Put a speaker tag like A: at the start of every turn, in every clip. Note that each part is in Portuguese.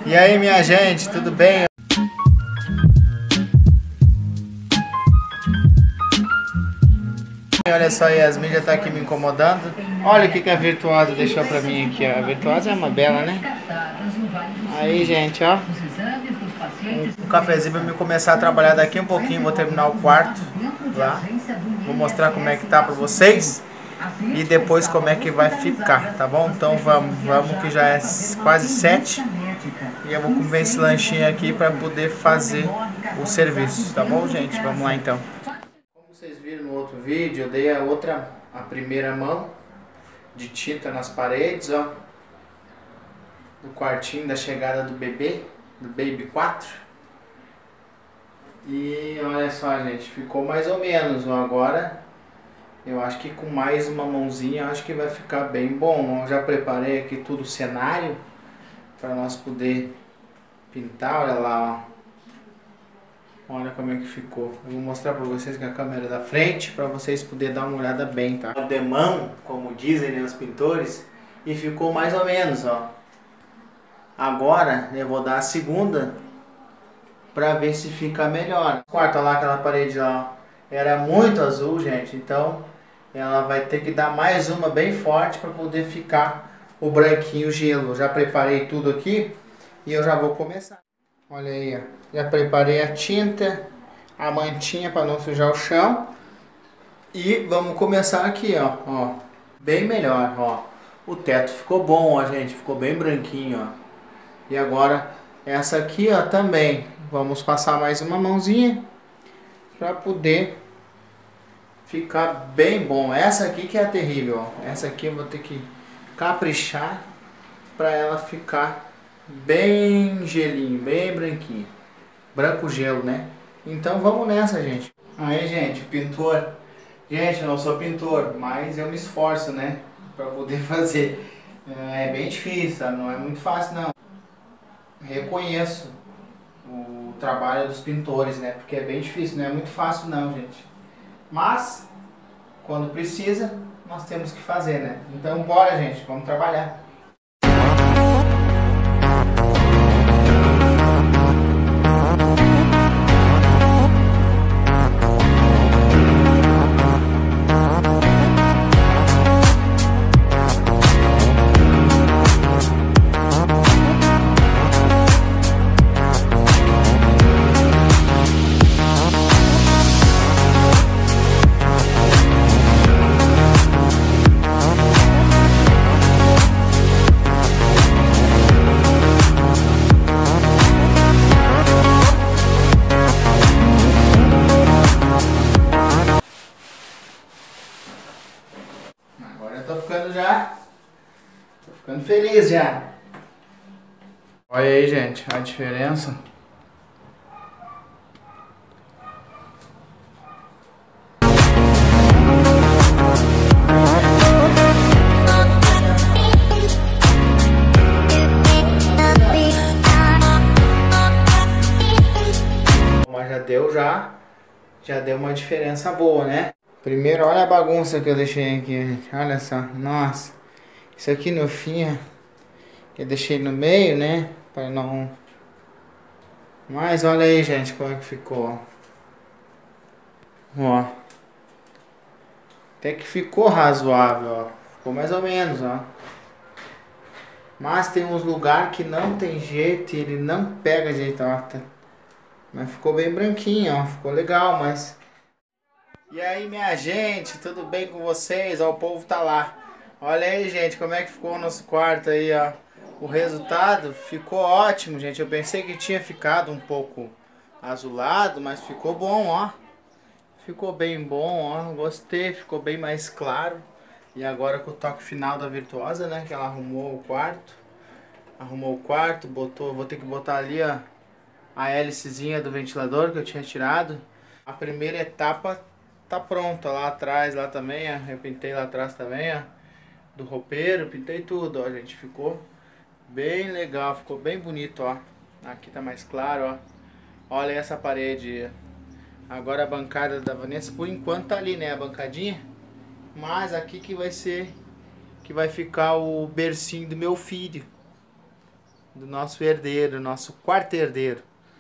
A: E aí, minha gente, tudo bem? Olha só, a Yasmin já tá aqui me incomodando. Olha o que a Virtuosa deixou pra mim aqui, ó. A Virtuosa é uma bela, né? Aí, gente, ó. Um cafezinho pra me começar a trabalhar daqui um pouquinho. Vou terminar o quarto lá. Vou mostrar como é que tá pra vocês. E depois como é que vai ficar, tá bom? Então vamos que já é quase 7. E eu vou comer esse lanchinho aqui pra poder fazer o serviço, tá bom, gente? Vamos lá então. Como vocês viram no outro vídeo, eu dei a primeira mão de tinta nas paredes, ó. Do quartinho da chegada do bebê, do Baby 4. E olha só, gente, ficou mais ou menos, ó. Agora eu acho que com mais uma mãozinha, acho que vai ficar bem bom. Eu já preparei aqui tudo o cenário para nós poder pintar, olha lá, ó. Olha como é que ficou. Eu vou mostrar para vocês com a câmera da frente, para vocês poderem dar uma olhada bem, tá? De mão, como dizem, né, os pintores, e ficou mais ou menos, ó. Agora eu vou dar a segunda para ver se fica melhor. Quarta lá, aquela parede lá, era muito azul, gente, então ela vai ter que dar mais uma bem forte para poder ficar o branquinho gelo. Eu já preparei tudo aqui e eu já vou começar. Olha aí, ó. Já preparei a tinta, a mantinha para não sujar o chão. E vamos começar aqui, ó. Bem melhor, ó. O teto ficou bom, ó, gente. Ficou bem branquinho, ó. E agora essa aqui, ó, também. Vamos passar mais uma mãozinha para poder ficar bem bom. Essa aqui que é terrível, ó. Essa aqui eu vou ter que caprichar para ela ficar bem gelinho, bem branquinho. Branco gelo, né? Então vamos nessa, gente. Aí, gente, pintor. Gente, eu não sou pintor, mas eu me esforço, né? Para poder fazer. É bem difícil, sabe? Não é muito fácil, não. Reconheço o trabalho dos pintores, né? Porque é bem difícil, não é muito fácil, não, gente. Mas, quando precisa, nós temos que fazer, né? Então, bora, gente, vamos trabalhar. Tô ficando feliz já. Olha aí, gente, a diferença. Mas já deu uma diferença boa, né? Primeiro, olha a bagunça que eu deixei aqui, gente. Olha só, nossa. Isso aqui no fim, eu deixei no meio, né? Para não... Mas olha aí, gente, como é que ficou. Ó. Até que ficou razoável, ó. Ficou mais ou menos, ó. Mas tem uns lugares que não tem jeito e ele não pega jeito, ó. Mas ficou bem branquinho, ó. Ficou legal, mas... E aí, minha gente, tudo bem com vocês? Ó, o povo tá lá. Olha aí, gente, como é que ficou o nosso quarto aí, ó. O resultado ficou ótimo, gente. Eu pensei que tinha ficado um pouco azulado, mas ficou bom, ó. Ficou bem bom, ó. Gostei, ficou bem mais claro. E agora com o toque final da Virtuosa, né, que ela arrumou o quarto. Arrumou o quarto, botou, vou ter que botar ali, ó, a hélicezinha do ventilador que eu tinha tirado. A primeira etapa tá pronta lá atrás, lá também, ó. Eu pintei lá atrás também, ó. Do roupeiro, pintei tudo, ó, gente. Ficou bem legal, ficou bem bonito, ó. Aqui tá mais claro, ó. Olha essa parede. Agora a bancada da Vanessa, por enquanto tá ali, né, a bancadinha. Mas aqui que vai ser, que vai ficar o bercinho do meu filho. do nosso herdeiro, nosso quarto herdeiro.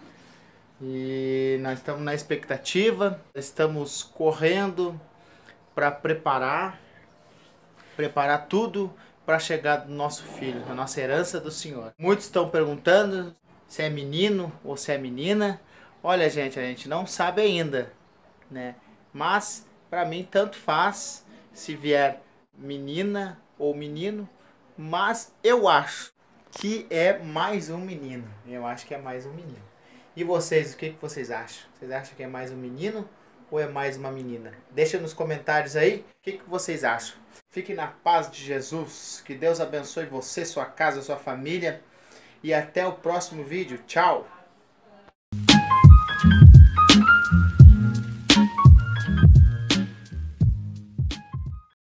A: E nós estamos na expectativa, estamos correndo para preparar tudo para a chegada do nosso filho, a nossa herança do Senhor. Muitos estão perguntando se é menino ou se é menina. Olha, gente, a gente não sabe ainda, né? Mas para mim tanto faz se vier menina ou menino, mas eu acho que é mais um menino. Eu acho que é mais um menino. E vocês, o que vocês acham? Vocês acham que é mais um menino ou é mais uma menina? Deixa nos comentários aí o que vocês acham. Fiquem na paz de Jesus. Que Deus abençoe você, sua casa, sua família. E até o próximo vídeo. Tchau!